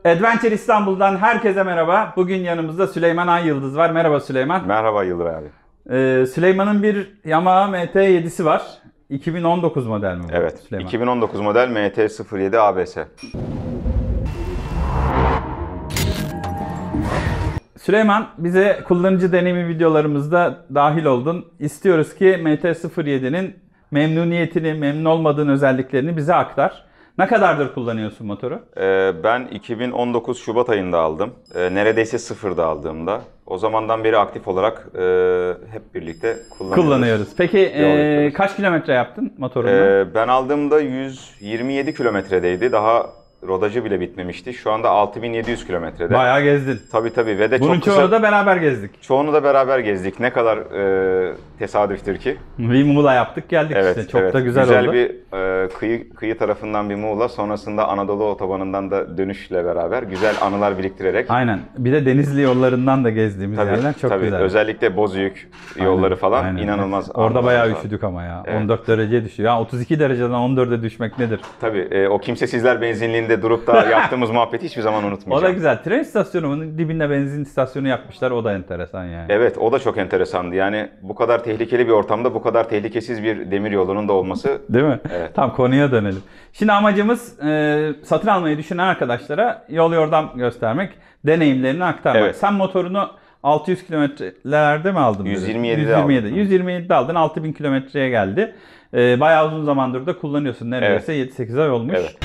Adventure İstanbul'dan herkese merhaba. Bugün yanımızda Süleyman Ay-Yıldız var. Merhaba Süleyman. Merhaba Yıldır abi. Süleyman'ın bir Yamaha MT-7'si var. 2019 model mi bu? Evet, Süleyman? 2019 model MT-07 ABS. Süleyman, bize kullanıcı deneyimi videolarımızda dahil oldun. İstiyoruz ki MT-07'nin memnuniyetini, memnun olmadığın özelliklerini bize aktar. Ne kadardır kullanıyorsun motoru? Ben 2019 Şubat ayında aldım. Neredeyse sıfırda aldığımda. O zamandan beri aktif olarak hep birlikte kullanıyoruz. Peki kaç kilometre yaptın motorunla? Ben aldığımda 127 kilometredeydi. Daha rodajı bile bitmemişti. Şu anda 6700 kilometrede. Bayağı gezdin. Tabii ve de Bunun çok kısa. çoğunu da beraber gezdik. Çoğunu da beraber gezdik. Ne kadar tesadüftür ki. Bir Muğla yaptık geldik işte. Çok da güzel oldu. Güzel bir kıyı tarafından bir Muğla, sonrasında Anadolu otobanından da dönüşle beraber güzel anılar biriktirerek. Aynen. Bir de Denizli yollarından da gezdiğimiz yerler çok güzel. Özellikle Bozüyük yolları falan aynen. inanılmaz. Orada bayağı üşüdük ama ya. Evet. 14 derece düşüyor. Ya 32 dereceden 14'e düşmek nedir? Tabii o kimsesizler benzinliğinde durup da yaptığımız muhabbeti hiçbir zaman unutmayacağım. O da güzel. Tren istasyonunun dibinde benzin istasyonu yapmışlar. O da enteresan yani. Evet, o da çok enteresandı. Yani bu kadar tehlikeli bir ortamda bu kadar tehlikesiz bir demir yolunun da olması. Değil mi? Evet. Tamam, konuya dönelim. Şimdi amacımız satın almayı düşünen arkadaşlara yol yordam göstermek, deneyimlerini aktarmak. Evet. Sen motorunu 600 kilometrelerde mi aldın? 127'de aldım. 127'de aldın. 6000 kilometreye geldi. Bayağı uzun zamandır da kullanıyorsun. Neredeyse evet. 7-8 ay olmuş. Evet.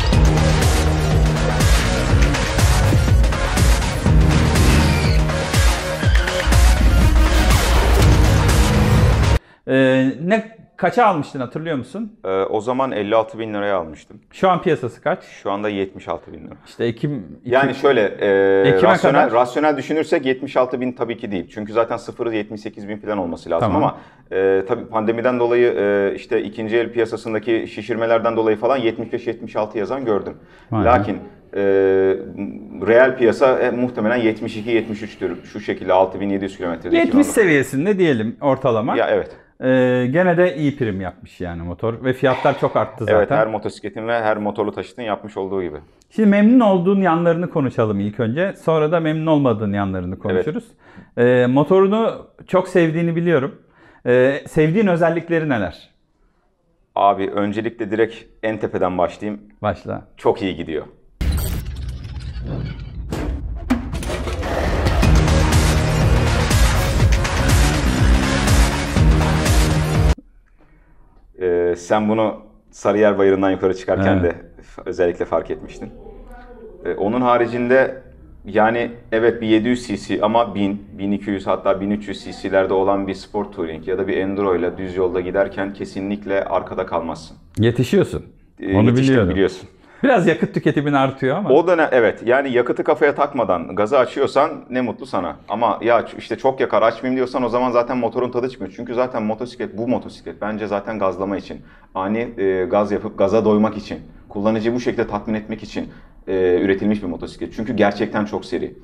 Kaça almıştın, hatırlıyor musun? O zaman 56 bin liraya almıştım. Şu an piyasası kaç? Şu anda 76 bin lira. İşte yani şöyle Ekim'e rasyonel düşünürsek 76 bin tabii ki değil. Çünkü zaten sıfırı 78 bin falan olması lazım. Tamam. Ama tabii pandemiden dolayı işte ikinci el piyasasındaki şişirmelerden dolayı falan 75-76 yazan gördüm. Aynen. Lakin reel piyasa muhtemelen 72-73'tür. Şu şekilde 6700 kilometrede. 70 seviyesinde diyelim ortalama. Ya evet. Gene de iyi prim yapmış yani motor ve fiyatlar çok arttı zaten. Evet, her motosikletin ve her motorlu taşıtın yapmış olduğu gibi. Şimdi memnun olduğun yanlarını konuşalım ilk önce. Sonra da memnun olmadığın yanlarını konuşuruz. Evet. Motorunu çok sevdiğini biliyorum. Sevdiğin özellikleri neler? Abi öncelikle direkt en tepeden başlayayım. Başla. Çok iyi gidiyor. Sen bunu Sarıyer Bayırı'ndan yukarı çıkarken de özellikle fark etmiştin. Onun haricinde yani evet bir 700 cc ama 1000, 1200 hatta 1300 cc'lerde olan bir sport touring ya da bir enduro ile düz yolda giderken kesinlikle arkada kalmazsın. Yetişiyorsun. Onu biliyorsun. Biraz yakıt tüketimin artıyor ama. O dönem evet, yani yakıtı kafaya takmadan gazı açıyorsan ne mutlu sana. Ama ya işte çok yakar açmayayım diyorsan o zaman zaten motorun tadı çıkmıyor. Çünkü zaten bu motosiklet bence zaten gazlama için. Ani gaz yapıp gaza doymak için, kullanıcıyı bu şekilde tatmin etmek için üretilmiş bir motosiklet. Çünkü gerçekten çok seri.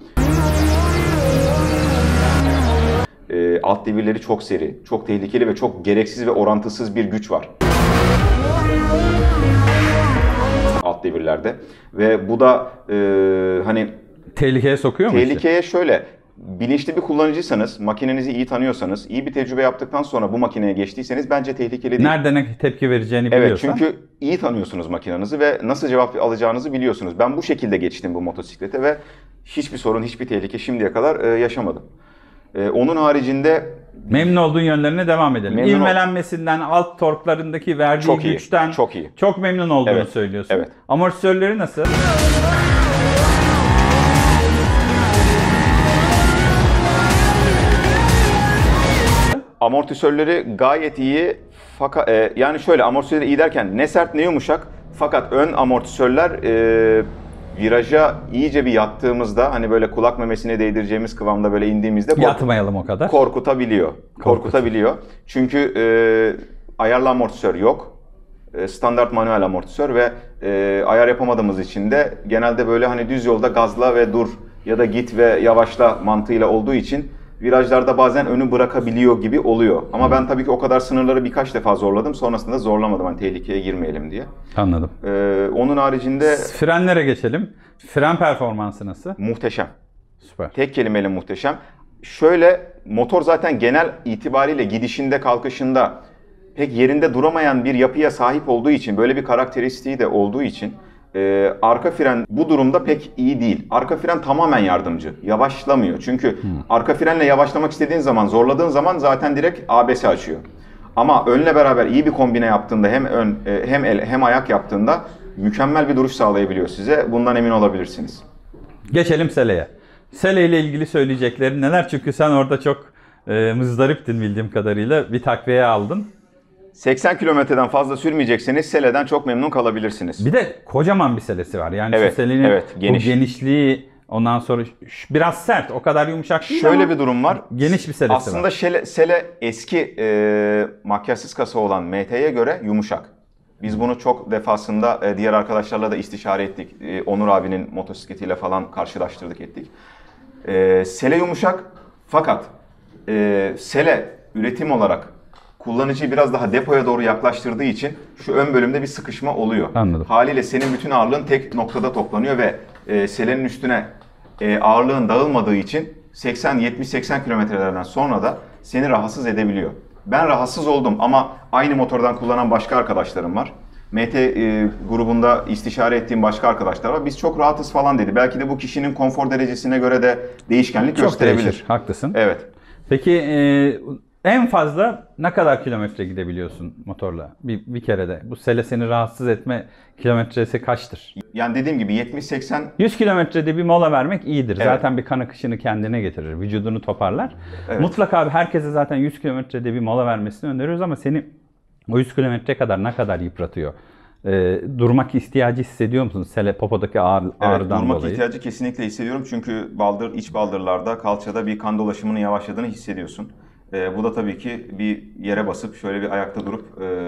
Alt devirleri çok seri, çok tehlikeli ve çok gereksiz ve orantısız bir güç var alt devirlerde ve bu da hani tehlikeye sokuyor mu? Tehlikeye şöyle, bilinçli bir kullanıcıysanız, makinenizi iyi tanıyorsanız, iyi bir tecrübe yaptıktan sonra bu makineye geçtiyseniz bence tehlikeli değil. Nerede ne tepki vereceğini biliyorsan. Evet, çünkü iyi tanıyorsunuz makinenizi ve nasıl cevap alacağınızı biliyorsunuz. Ben bu şekilde geçtim bu motosiklete ve hiçbir sorun, hiçbir tehlike şimdiye kadar yaşamadım. Onun haricinde memnun olduğun yönlerine devam edelim. İvmelenmesinden, alt torklarındaki verdiği güçten çok iyi. Çok memnun olduğunu söylüyorsun. Evet. Amortisörleri nasıl? Amortisörleri gayet iyi. Fakat yani şöyle, amortisörleri iyi derken ne sert ne yumuşak. Fakat ön amortisörler viraja iyice bir yattığımızda, hani böyle kulak memesine değdireceğimiz kıvamda böyle indiğimizde yatmayalım o kadar. Korkutabiliyor. Çünkü ayarlı amortisör yok. Standart manuel amortisör ve ayar yapamadığımız için de genelde böyle hani düz yolda gazla ve dur ya da git ve yavaşla mantığıyla olduğu için virajlarda bazen önü bırakabiliyor gibi oluyor. Ama ben tabii ki o kadar sınırları birkaç defa zorladım. Sonrasında zorlamadım hani tehlikeye girmeyelim diye. Anladım. Onun haricinde Frenlere geçelim. Fren performansı nasıl? muhteşem. Süper. Tek kelimeyle muhteşem. Şöyle, motor zaten genel itibariyle gidişinde, kalkışında pek yerinde duramayan bir yapıya sahip olduğu için, böyle bir karakteristiği de olduğu için arka fren bu durumda pek iyi değil. Arka fren tamamen yardımcı. Yavaşlamıyor. Çünkü arka frenle yavaşlamak istediğin zaman, zorladığın zaman zaten direkt ABS açıyor. Ama önle beraber iyi bir kombine yaptığında, hem ön hem el hem ayak yaptığında mükemmel bir duruş sağlayabiliyor size. Bundan emin olabilirsiniz. Geçelim Sele'ye. Sele ile ilgili söyleyeceklerin neler? Çünkü sen orada çok muzdariptin bildiğim kadarıyla. Bir takviye aldın. 80 kilometreden fazla sürmeyecekseniz Sele'den çok memnun kalabilirsiniz. Bir de kocaman bir selesi var. Yani Evet, şu Sele'nin evet, geniş. bu genişliği, ondan sonra biraz sert, o kadar yumuşak değil Şöyle ama bir durum var. geniş bir selesi Aslında var. Sele eski makyajsız kasa olan MT'ye göre yumuşak. Biz bunu çok defasında diğer arkadaşlarla da istişare ettik. Onur abinin motosikletiyle falan karşılaştırdık ettik. Sele yumuşak fakat Sele üretim olarak kullanıcıyı biraz daha depoya doğru yaklaştırdığı için şu ön bölümde bir sıkışma oluyor. Anladım. Haliyle senin bütün ağırlığın tek noktada toplanıyor ve Sele'nin üstüne ağırlığın dağılmadığı için 70-80 kilometrelerden sonra da seni rahatsız edebiliyor. Ben rahatsız oldum ama aynı motordan kullanan başka arkadaşlarım var. MT grubunda istişare ettiğim başka arkadaşlar var. Biz çok rahatız falan dedi. Belki de bu kişinin konfor derecesine göre de değişkenlik Çok gösterebilir. değişir, haklısın. Evet. Peki en fazla ne kadar kilometre gidebiliyorsun motorla bir kerede? Bu Sele seni rahatsız etme kilometresi kaçtır? Yani dediğim gibi 70-80 100 kilometrede bir mola vermek iyidir. Evet. Zaten bir kan akışını kendine getirir, vücudunu toparlar. Evet. Mutlaka herkese zaten 100 kilometrede bir mola vermesini öneriyoruz ama seni o 100 kilometre kadar ne kadar yıpratıyor? Durmak ihtiyacı hissediyor musun? Sele popodaki ağrıdan durmak dolayı. ihtiyacı kesinlikle hissediyorum. Çünkü iç baldırlarda, kalçada bir kan dolaşımının yavaşladığını hissediyorsun. Bu da tabii ki bir yere basıp şöyle bir ayakta durup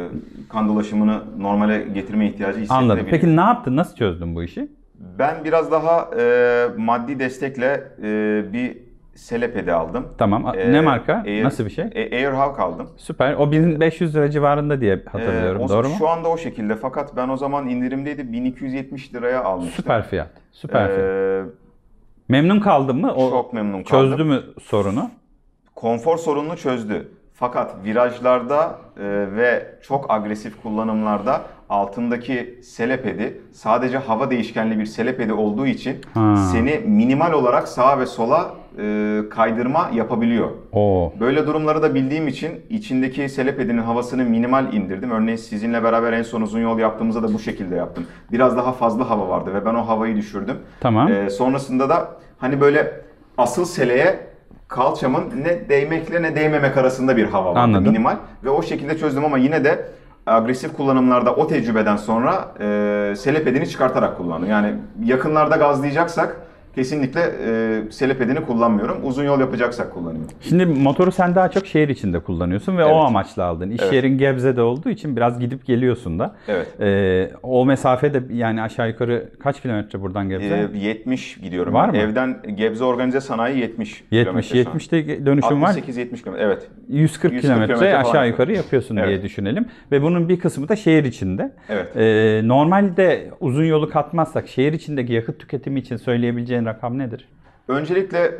kan dolaşımını normale getirme ihtiyacı hissettirebiliyor. Anladım. Peki ne yaptın? Nasıl çözdün bu işi? Ben biraz daha maddi destekle bir Selepedi aldım. Tamam. Ne marka? Nasıl bir şey? Airhawk aldım. Süper. O 1500 lira civarında diye hatırlıyorum. Doğru mu? Şu anda o şekilde. Fakat ben o zaman indirimdeydi. 1270 liraya almıştım. Süper fiyat. Süper fiyat. Memnun kaldın mı? O çok memnun kaldım. çözdü mü sorunu? Konfor sorununu çözdü. Fakat virajlarda ve çok agresif kullanımlarda altındaki selepedi sadece hava değişkenli bir selepedi olduğu için seni minimal olarak sağa ve sola kaydırma yapabiliyor. Oo. Böyle durumları da bildiğim için içindeki selepedinin havasını minimal indirdim. Örneğin sizinle beraber en son uzun yol yaptığımızda da bu şekilde yaptım. Biraz daha fazla hava vardı ve ben o havayı düşürdüm. Tamam. Sonrasında da hani böyle asıl seleye kalçamın ne değmekle ne değmemek arasında bir hava vardı. Anladım. Minimal ve o şekilde çözdüm ama yine de agresif kullanımlarda o tecrübeden sonra selepedini çıkartarak kullandım. Yani yakınlarda gazlayacaksak kesinlikle selepedini kullanmıyorum. Uzun yol yapacaksak kullanıyorum. Şimdi motoru sen daha çok şehir içinde kullanıyorsun ve Evet. o amaçla aldın. İş yerin Gebze'de olduğu için biraz gidip geliyorsun da. Evet. O mesafede yani aşağı yukarı kaç kilometre buradan Gebze? 70 gidiyorum. Var mı? Evden Gebze Organize Sanayi 70 70. kilometre. 70'te dönüşüm var. 68-70 kilometre. Evet. 140 kilometre kilometre falan. aşağı yukarı yapıyorsun Evet. diye düşünelim. Ve bunun bir kısmı da şehir içinde. Evet. Normalde uzun yolu katmazsak şehir içindeki yakıt tüketimi için söyleyebileceğin rakam nedir? Öncelikle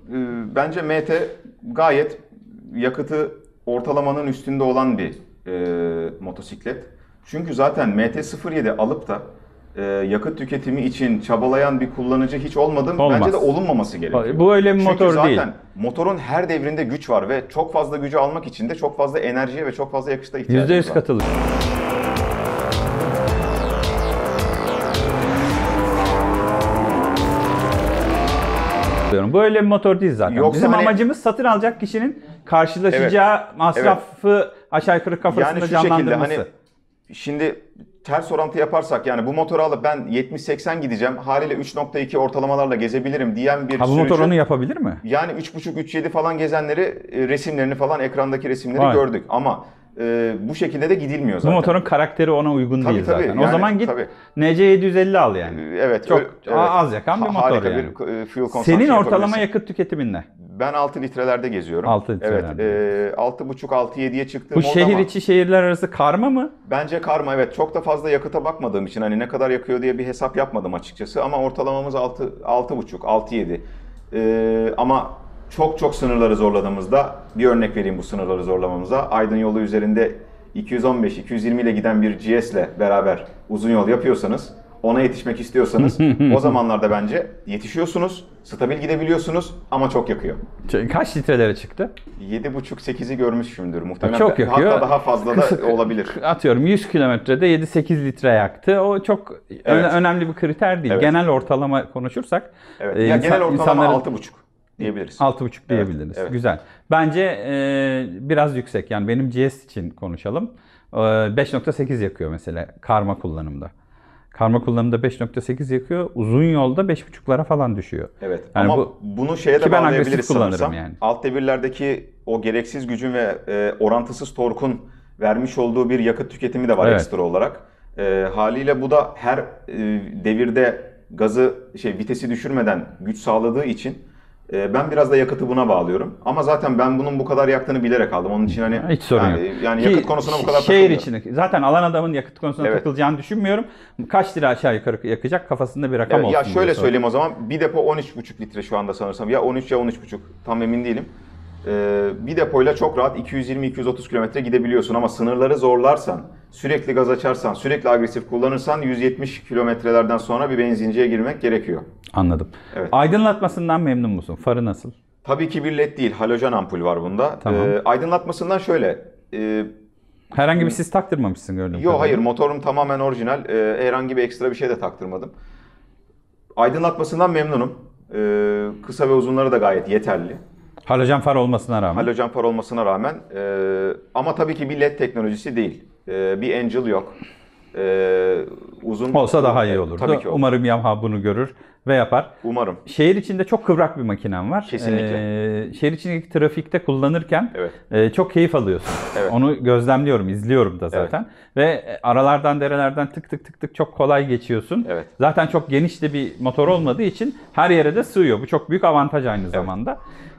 bence MT gayet yakıtı ortalamanın üstünde olan bir motosiklet. Çünkü zaten MT-07 alıp da yakıt tüketimi için çabalayan bir kullanıcı hiç olmadı. Olmaz. Bence de olunmaması gerekiyor. Bu öyle bir Çünkü motor zaten değil. motorun her devrinde güç var ve çok fazla gücü almak için de çok fazla enerjiye ve çok fazla yakıta ihtiyacımız %100 var. katılıyorum. Bu öyle bir motor değil zaten. Yoksa Bizim hani- amacımız satın alacak kişinin karşılaşacağı masrafı aşağı yukarı kafasında Yani şu şekilde canlandırması. hani şimdi ters orantı yaparsak yani bu motoru alıp ben 70-80 gideceğim haliyle 3.2 ortalamalarla gezebilirim diyen bir Ha, bu sürücü. motor onu yapabilir mi? Yani 3.5-3.7 falan gezenleri resimlerini falan ekrandaki resimleri Vay. gördük ama bu şekilde de gidilmiyor Bu zaten. motorun karakteri ona uygun Tabii, değil tabii. zaten. Yani, o zaman git tabii. NC750 al yani. Evet. Çok evet. az yakan bir motor Harika yani. bir fuel consumption Senin ortalama yapabilirsin. yakıt tüketimin ne? Ben 6 litrelerde geziyorum. 6 litrelerde. Evet. 6,5-6-7'ye çıktığım Bu oldu şehir ama içi şehirler arası karma mı? bence karma, evet. Çok da fazla yakıta bakmadığım için hani ne kadar yakıyor diye bir hesap yapmadım açıkçası. Ama ortalamamız 6,5-6,7. Ama çok sınırları zorladığımızda, bir örnek vereyim bu sınırları zorlamamıza. Aydın yolu üzerinde 215-220 ile giden bir GS ile beraber uzun yol yapıyorsanız, ona yetişmek istiyorsanız o zamanlarda bence yetişiyorsunuz, stabil gidebiliyorsunuz ama çok yakıyor. Kaç litrelere çıktı? 7,5-8'i görmüşümdür muhtemelen. Çok yakıyor. Hatta daha fazla da olabilir. Atıyorum 100 kilometrede 7-8 litre yaktı. O çok Evet. önemli bir kriter değil. Evet. Genel ortalama konuşursak Evet. Ya genel ortalama 6,5 diyebiliriz. 6,5 diyebiliriz. evet. Güzel. Bence biraz yüksek. Yani benim GS için konuşalım. 5,8 yakıyor mesela karma kullanımda. Karma kullanımda 5,8 yakıyor. Uzun yolda 5,5'lara falan düşüyor. Evet. Yani ama bunu şeye de ki ben bağlayabiliriz agresif kullanırım sanırsam. yani. Alt devirlerdeki o gereksiz gücün ve orantısız torkun vermiş olduğu bir yakıt tüketimi de var Evet. ekstra olarak. Haliyle bu da her devirde vitesi düşürmeden güç sağladığı için ben biraz da yakıtı buna bağlıyorum. Ama zaten ben bunun bu kadar yaktığını bilerek aldım. Onun için hani Hiç sorun yok. yani Ki yakıt konusuna bu kadar şehir takılmıyorum. içinde zaten alan adamın yakıt konusuna Evet. takılacağını düşünmüyorum. Kaç lira aşağı yukarı yakacak kafasında bir rakam Evet, olsun. ya diye şöyle sordum. söyleyeyim o zaman. Bir depo 13,5 litre şu anda sanırsam. Ya 13 ya 13,5. Tam emin değilim. Bir depoyla çok rahat 220-230 kilometre gidebiliyorsun ama sınırları zorlarsan, sürekli gaz açarsan, sürekli agresif kullanırsan 170 kilometrelerden sonra bir benzinciye girmek gerekiyor. Anladım. Evet. Aydınlatmasından memnun musun? Farı nasıl? Tabii ki bir led değil, halojen ampul var bunda. Tamam. Aydınlatmasından şöyle. Herhangi bir sis taktırmamışsın gördüğüm Yok, hayır, kadarıyla. motorum tamamen orijinal. Herhangi bir ekstra bir şey de taktırmadım. Aydınlatmasından memnunum. Kısa ve uzunları da gayet yeterli. Halojen far olmasına rağmen. Halojen far olmasına rağmen ama tabii ki bir led teknolojisi değil. Bir Angel yok. Uzun Olsa daha iyi olurdu. Tabii ki olur. Umarım Yamaha bunu görür ve yapar. Umarım. Şehir içinde çok kıvrak bir makinen var. Kesinlikle. Şehir içindeki trafikte kullanırken Evet. çok keyif alıyorsun. Evet. Onu gözlemliyorum, izliyorum da zaten. Ve aralardan, derelerden tık tık tık tık çok kolay geçiyorsun. Evet. Zaten çok geniş de bir motor olmadığı için her yere de sığıyor. Bu çok büyük avantaj aynı zamanda.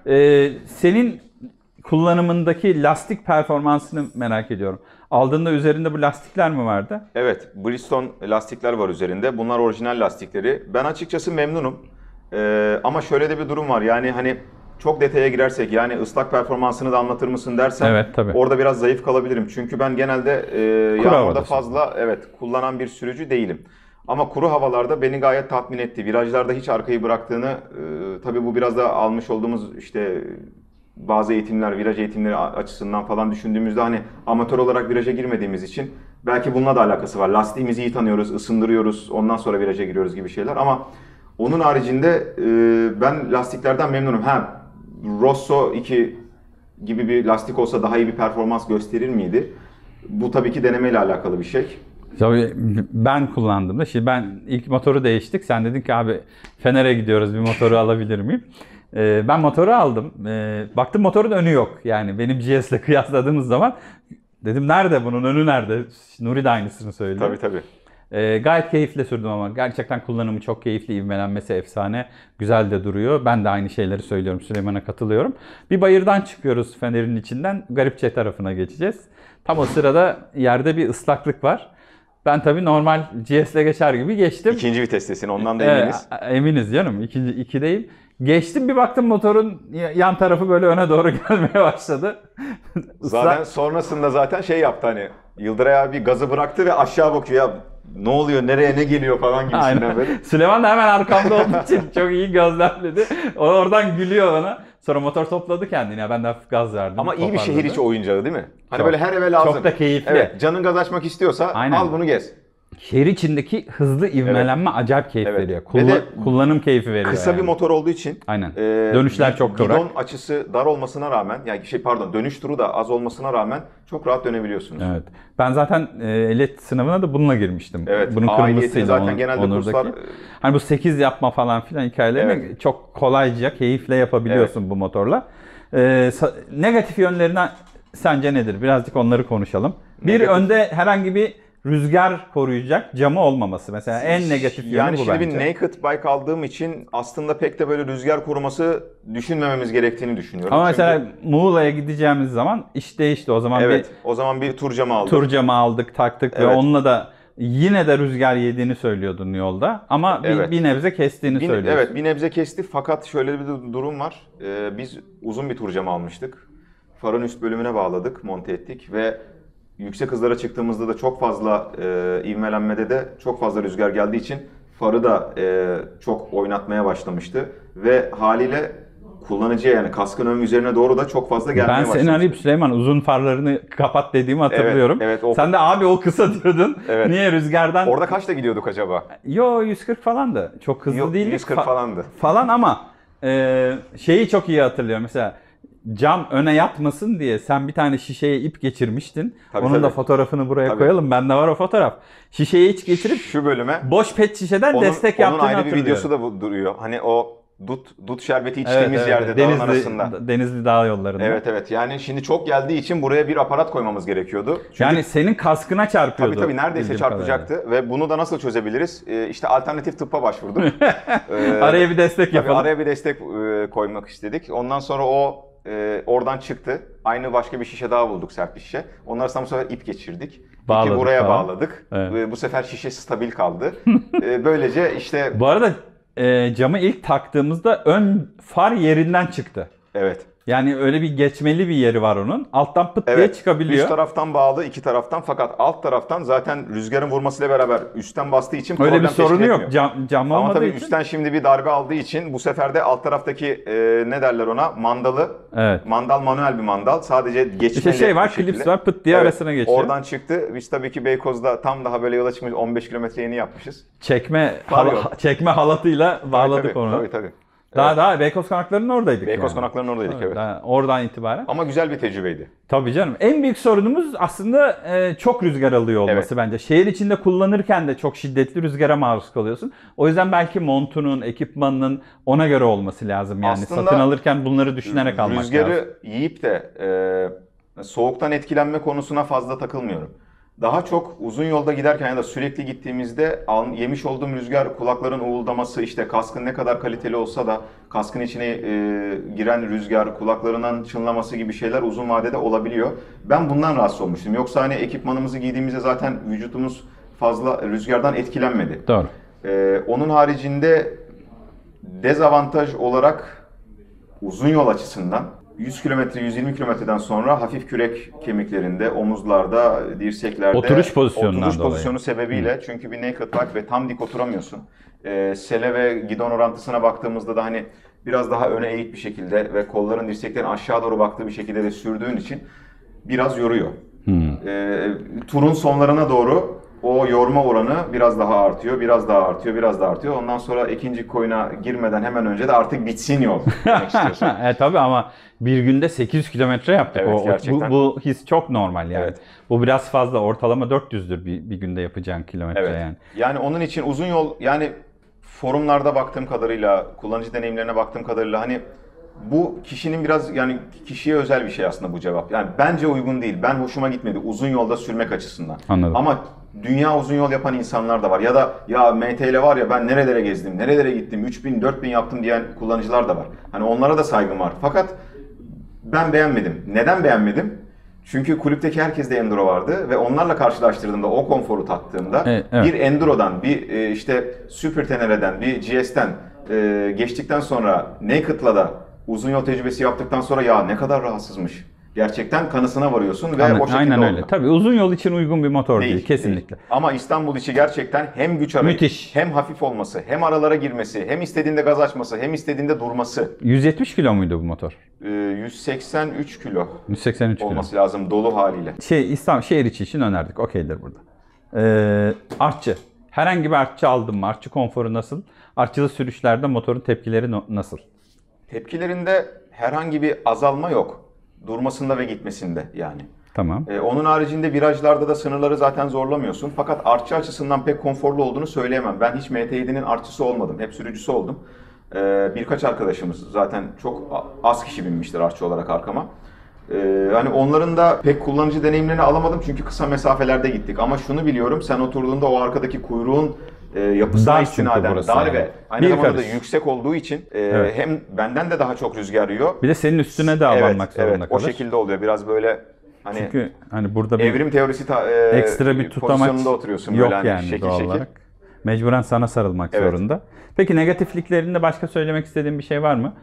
Senin kullanımındaki lastik performansını merak ediyorum. Aldığında üzerinde bu lastikler mi vardı? Evet, Bridgestone lastikler var üzerinde. Bunlar orijinal lastikleri. Ben açıkçası memnunum. Ama şöyle de bir durum var. Yani hani çok detaya girersek, yani ıslak performansını da anlatır mısın dersen, Evet, tabii. orada biraz zayıf kalabilirim. Çünkü ben genelde yağmurda havadasın. fazla kullanan bir sürücü değilim. Ama kuru havalarda beni gayet tatmin etti. Virajlarda hiç arkayı bıraktığını, tabii bu biraz da almış olduğumuz işte bazı eğitimler, viraj eğitimleri açısından falan düşündüğümüzde hani amatör olarak viraja girmediğimiz için belki bununla da alakası var. Lastiğimizi iyi tanıyoruz, ısındırıyoruz, ondan sonra viraja giriyoruz gibi şeyler. Ama onun haricinde ben lastiklerden memnunum. Rosso 2 gibi bir lastik olsa daha iyi bir performans gösterir miydi? Bu tabii ki denemeyle alakalı bir şey. Tabii ben kullandığımda, şimdi ben ilk motoru değiştik. Sen dedin ki abi Fener'e gidiyoruz, bir motoru alabilir miyim? Ben motoru aldım. Baktım motorun önü yok. Yani benim GS'le kıyasladığımız zaman dedim nerede bunun önü nerede? Nuri de aynısını söylüyor. Tabii. Gayet keyifle sürdüm ama gerçekten kullanımı çok keyifli, ivmelenmesi efsane, güzel de duruyor. Ben de aynı şeyleri söylüyorum, Süleyman'a katılıyorum. Bir bayırdan çıkıyoruz Fener'in içinden, Garipçe tarafına geçeceğiz. Tam o sırada yerde bir ıslaklık var. Ben tabii normal GS'le geçer gibi geçtim. İkinci vitestesin, ondan da eminiz. Eminiz canım, iki değil. Geçtim, bir baktım motorun yan tarafı böyle öne doğru gelmeye başladı. Zaten sonrasında zaten şey yaptı, hani Yıldıray abi gazı bıraktı ve aşağı bakıyor, ya ne oluyor, nereye ne geliyor falan gibisinden Aynen. böyle. Süleyman da hemen arkamda olduğu için çok iyi gözlemledi. O oradan gülüyor bana. Sonra motor topladı kendini. Ya ben de hafif gaz verdim. Ama iyi bir şehir toparladı. içi oyuncağı değil mi? Hani Çok. böyle her eve lazım. Çok da keyifli. Evet, canın gaz açmak istiyorsa Aynen. al bunu gez. Şehir içindeki hızlı ivmelenme acayip keyif Evet. veriyor. Ve de Kullanım keyfi veriyor. Kısa yani. bir motor olduğu için Aynen. Dönüşler çok kıvrak. Gidon açısı dar olmasına rağmen, yani dönüş turu da az olmasına rağmen çok rahat dönebiliyorsunuz. Evet. Ben zaten ehliyet sınavına da bununla girmiştim. Evet. Bunun Ailiyeti kırmızısıydı. zaten genelde Onur'daki. kurslar Hani bu 8 yapma falan filan hikayelerini Evet. çok kolayca, keyifle yapabiliyorsun bu motorla. Negatif yönlerine sence nedir? Birazcık onları konuşalım. Bir Negatif. önde herhangi bir rüzgar koruyacak camı olmaması. Mesela en negatif yönü Yani bu şimdi bence. bir naked bike aldığım için aslında pek de böyle rüzgar koruması düşünmememiz gerektiğini düşünüyorum. Ama Çünkü- mesela Muğla'ya gideceğimiz zaman iş değişti. O zaman evet, o zaman bir tur camı bir aldım. tur camı aldık, taktık ve Evet. onunla da yine de rüzgar yediğini söylüyordun yolda. Ama Evet. bir nebze kestiğini söylüyorsun. Evet, bir nebze kesti fakat şöyle bir durum var. Biz uzun bir tur camı almıştık. Farın üst bölümüne bağladık, monte ettik ve yüksek hızlara çıktığımızda da çok fazla ivmelenmede de çok fazla rüzgar geldiği için farı da çok oynatmaya başlamıştı. Ve haliyle kullanıcıya yani kaskın ön üzerine doğru da çok fazla gelmeye Ben başlamıştı. seni arayıp Süleyman uzun farlarını kapat dediğimi hatırlıyorum. evet, o- Sen de abi o kısa diyordun. Evet. Niye rüzgardan? Orada kaçta gidiyorduk acaba? Yo 140 falandı. Çok hızlı Yok, değildik. 140 falandı. Falan ama şeyi çok iyi hatırlıyorum. Mesela cam öne yatmasın diye sen bir tane şişeye ip geçirmiştin. Tabii, Onun da tabii. fotoğrafını buraya Tabii. koyalım. Bende var o fotoğraf. Şişeyi hiç geçirip Şu bölüme boş pet şişeden onun, destek onun yaptığını ayrı bir hatırlıyorum. videosu da duruyor. Hani o dut şerbeti Evet, içtiğimiz evet, yerde dağın Denizli, arasında. Denizli Dağ yollarında. Evet. Yani şimdi çok geldiği için buraya bir aparat koymamız gerekiyordu. Çünkü Yani senin kaskına çarpıyordu. tabii neredeyse bildiğim çarpacaktı ve bunu da nasıl çözebiliriz? İşte alternatif tıbba başvurduk. kadarıyla. Araya bir destek Tabii yapalım. araya bir destek koymak istedik. Ondan sonra o oradan çıktı. Aynı başka bir şişe daha bulduk, sert bir şişe. Onun arasına bu sefer ip geçirdik. Bağladık İpi buraya falan. bağladık. Evet. Bu sefer şişe stabil kaldı. Böylece işte Bu arada camı ilk taktığımızda ön far yerinden çıktı. evet. Yani öyle bir geçmeli bir yeri var onun. Alttan pıt diye Evet, çıkabiliyor. üst taraftan bağlı, iki taraftan fakat alt taraftan zaten rüzgarın vurmasıyla beraber üstten bastığı için Öyle bir problem sorunu teşkil yok. etmiyor. Cam Ama olmadığı tabii için. üstten şimdi bir darbe aldığı için bu sefer de alt taraftaki ne derler ona mandalı. Evet. Mandal manuel bir mandal. Sadece geçmeli İşte şey var, bir şekilde. klips var, pıt diye Evet, arasına geçiyor. Oradan çıktı. Biz tabii ki Beykoz'da tam daha böyle yola çıkmış 15 kilometre yeni yapmışız. Çekme halatıyla bağladık tabii, onu. Tabii. Daha Beykoz Konakları'nın oradaydık. Beykoz yani. konaklarının oradaydık, evet. Daha oradan itibaren. Ama güzel bir tecrübeydi. Tabii canım. En büyük sorunumuz aslında çok rüzgar alıyor olması Evet. bence. Şehir içinde kullanırken de çok şiddetli rüzgara maruz kalıyorsun. O yüzden belki montunun, ekipmanının ona göre olması lazım yani. Aslında Satın alırken bunları düşünerek almak Rüzgarı lazım. yiyip de soğuktan etkilenme konusuna fazla takılmıyorum. Daha çok uzun yolda giderken ya da sürekli gittiğimizde yemiş olduğum rüzgar, kulakların uğuldaması, işte kaskın ne kadar kaliteli olsa da kaskın içine giren rüzgar, kulaklarından çınlaması gibi şeyler uzun vadede olabiliyor. Ben bundan rahatsız olmuştum. Yoksa hani ekipmanımızı giydiğimizde zaten vücudumuz fazla rüzgardan etkilenmedi. Doğru. Onun haricinde dezavantaj olarak uzun yol açısından 100 kilometre, 120 kilometreden sonra hafif kürek kemiklerinde, omuzlarda, dirseklerde Oturuş pozisyonundan oturuş dolayı. pozisyonu sebebiyle çünkü bir naked bike ve tam dik oturamıyorsun. Sele ve gidon orantısına baktığımızda da hani biraz daha öne eğik bir şekilde ve kolların dirseklerin aşağı doğru baktığı bir şekilde de sürdüğün için biraz yoruyor. Turun sonlarına doğru o yorma oranı biraz daha artıyor, biraz daha artıyor, biraz daha artıyor. Ondan sonra ikinci koyuna girmeden hemen önce de artık bitsin yol demek istiyorsun. Tabii ama bir günde 800 kilometre yaptık. Evet, gerçekten. Bu his çok normal yani. Evet. Bu biraz fazla. Ortalama 400'dür bir günde yapacağın kilometre Evet. yani. Yani onun için uzun yol, yani forumlarda baktığım kadarıyla, kullanıcı deneyimlerine baktığım kadarıyla hani bu kişinin biraz yani kişiye özel bir şey aslında bu cevap. Yani bence uygun değil. Ben hoşuma gitmedi uzun yolda sürmek açısından. Anladım. Ama dünya uzun yol yapan insanlar da var. Ya da ya MT ile var ya ben nerelere gezdim, nerelere gittim, 3000, 4000 yaptım diyen kullanıcılar da var. Hani onlara da saygım var. Fakat ben beğenmedim. Neden beğenmedim? Çünkü kulüpteki herkeste Enduro vardı ve onlarla karşılaştırdığımda, o konforu tattığımda Evet. bir Enduro'dan, bir işte Super Tenere'den, bir GS'ten geçtikten sonra Naked'la da uzun yol tecrübesi yaptıktan sonra ya ne kadar rahatsızmış. Gerçekten kanısına varıyorsun ve o şekilde Aynen öyle. oldu. Tabii uzun yol için uygun bir motor değil kesinlikle. Değil. Ama İstanbul içi gerçekten hem güç arayıp, Müthiş. hem hafif olması, hem aralara girmesi, hem istediğinde gaz açması, hem istediğinde durması. 170 kilo muydu bu motor? 183 kilo 183 kilo. olması lazım dolu haliyle. İstanbul şehir içi için önerdik. Okeydir burada. Artçı. Herhangi bir artçı aldın mı? Artçı konforu nasıl? Artçılı sürüşlerde motorun tepkileri nasıl? Tepkilerinde herhangi bir azalma yok. Durmasında ve gitmesinde yani. Tamam. Onun haricinde virajlarda da sınırları zaten zorlamıyorsun. Fakat artçı açısından pek konforlu olduğunu söyleyemem. Ben hiç MT7'nin artçısı olmadım. Hep sürücüsü oldum. Birkaç arkadaşımız zaten çok az kişi binmiştir artçı olarak arkama. Hani onların da pek kullanıcı deneyimlerini alamadım çünkü kısa mesafelerde gittik. Ama şunu biliyorum, sen oturduğunda o arkadaki kuyruğun yapısına Dar çünkü istinaden burası dar yani. ve aynı Bir zamanda da karış. yüksek olduğu için Evet. hem benden de daha çok rüzgar yiyor. Bir de senin üstüne de Evet, abanmak zorunda evet, kalır. o şekilde oluyor. Biraz böyle hani Çünkü hani burada bir evrim teorisi ekstra bir tutamaç pozisyonunda oturuyorsun yok böyle hani yani şekil doğal şekil. olarak. Mecburen sana sarılmak Evet. zorunda. Peki negatifliklerinde başka söylemek istediğin bir şey var mı?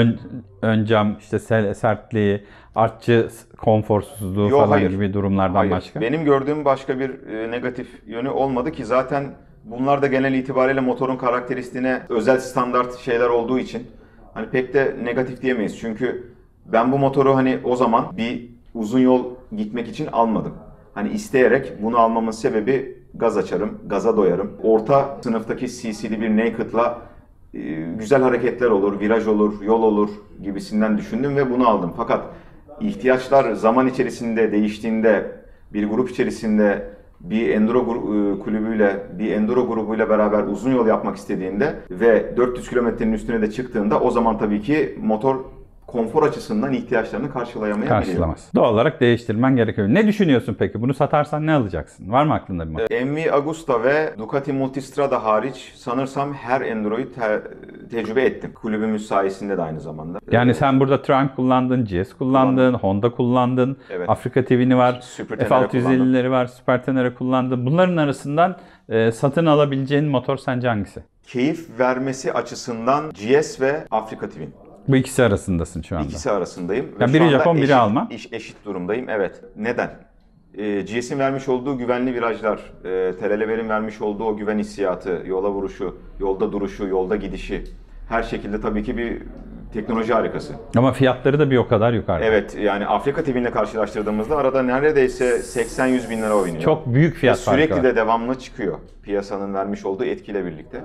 Ön cam, işte sertliği, artçı konforsuzluğu Yo, falan hayır. gibi durumlardan Hayır. başka. Benim gördüğüm başka bir negatif yönü olmadı ki zaten bunlar da genel itibariyle motorun karakteristiğine özel standart şeyler olduğu için hani pek de negatif diyemeyiz. Çünkü ben bu motoru hani o zaman bir uzun yol gitmek için almadım. Hani isteyerek bunu almamın sebebi gaz açarım, gaza doyarım. Orta sınıftaki CC'li bir Naked'la güzel hareketler olur, viraj olur, yol olur gibisinden düşündüm ve bunu aldım. Fakat ihtiyaçlar zaman içerisinde değiştiğinde bir grup içerisinde bir enduro kulübüyle, bir enduro grubuyla beraber uzun yol yapmak istediğinde ve 400 kilometrenin üstüne de çıktığında o zaman tabii ki motor konfor açısından ihtiyaçlarını karşılayamayabiliyor. Karşılamaz. Doğal olarak değiştirmen gerekiyor. Ne düşünüyorsun peki? Bunu satarsan ne alacaksın? Var mı aklında bir motor? MV Agusta ve Ducati Multistrada hariç sanırsam her enduroyu tecrübe ettim. Kulübümüz sayesinde de aynı zamanda. Yani sen burada Trunk kullandın, GS kullandın, Honda kullandın, Evet. Afrika TV'ni var, Super Tenere F650'leri var, Super Tenere kullandın. Bunların arasından satın alabileceğin motor sence hangisi? Keyif vermesi açısından GS ve Afrika Twin. Bu ikisi arasındasın şu anda. İkisi arasındayım. Yani Ve biri şu anda Japon, biri Alman. Eşit durumdayım. Evet. Neden? GS'in vermiş olduğu güvenli virajlar, Telelever'in vermiş olduğu o güven hissiyatı, yola vuruşu, yolda duruşu, yolda gidişi her şekilde tabii ki bir teknoloji harikası. Ama fiyatları da bir o kadar yukarıda. Evet, yani Afrika TV'yle karşılaştırdığımızda arada neredeyse 80-100 bin lira oynuyor. Çok büyük fiyat farkı Sürekli var. de devamlı çıkıyor piyasanın vermiş olduğu etkiyle birlikte.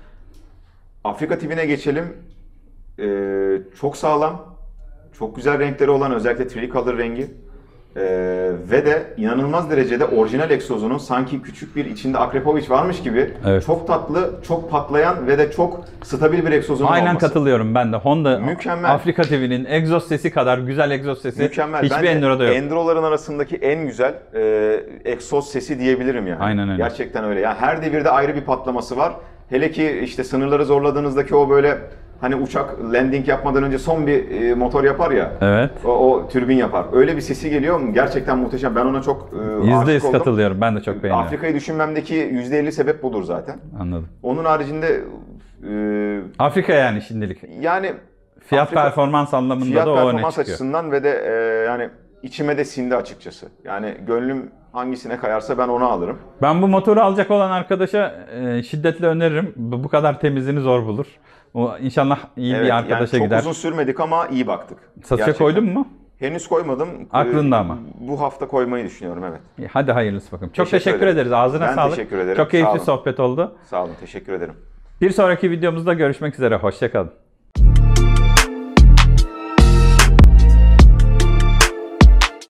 Afrika TV'ne geçelim. Çok sağlam, çok güzel renkleri olan özellikle tricolor rengi ve de inanılmaz derecede orijinal egzozunun sanki küçük bir içinde Akrepovic varmış gibi Evet. çok tatlı, çok patlayan ve de çok stabil bir egzozunun Aynen olması. katılıyorum ben de. Honda Mükemmel. Afrika TV'nin egzoz sesi kadar güzel egzoz sesi Mükemmel. hiçbir Bence Enduro'da yok. Enduro'ların arasındaki en güzel egzoz sesi diyebilirim yani. Aynen öyle. Gerçekten öyle. Yani her devirde ayrı bir patlaması var. Hele ki işte sınırları zorladığınızdaki o böyle hani uçak landing yapmadan önce son bir motor yapar ya. Evet. O türbin yapar. Öyle bir sesi geliyor. Gerçekten muhteşem. Ben ona çok %100 aşık oldum. katılıyorum. Ben de çok beğeniyorum. Afrika'yı düşünmemdeki %50 sebep budur zaten. Anladım. Onun haricinde Afrika yani şimdilik. yani Fiyat Afrika- performans anlamında fiyat da o öne performans çıkıyor. açısından ve de yani içime de sindi açıkçası. Yani gönlüm hangisine kayarsa ben onu alırım. Ben bu motoru alacak olan arkadaşa şiddetle öneririm. Bu kadar temizliğini zor bulur. O inşallah iyi Evet, bir yani arkadaşa çok gider. uzun sürmedik ama iyi baktık. Satışa Gerçekten. koydun mu? Henüz koymadım. Aklında ama. Bu hafta koymayı düşünüyorum, evet. Hadi hayırlısı bakalım. Çok Teşekkür teşekkür ederim. ederiz. Ağzına Ben sağlık. teşekkür ederim. Çok Sağ keyifli olun. sohbet oldu. Sağ olun, teşekkür ederim. Bir sonraki videomuzda görüşmek üzere. Hoşça kalın.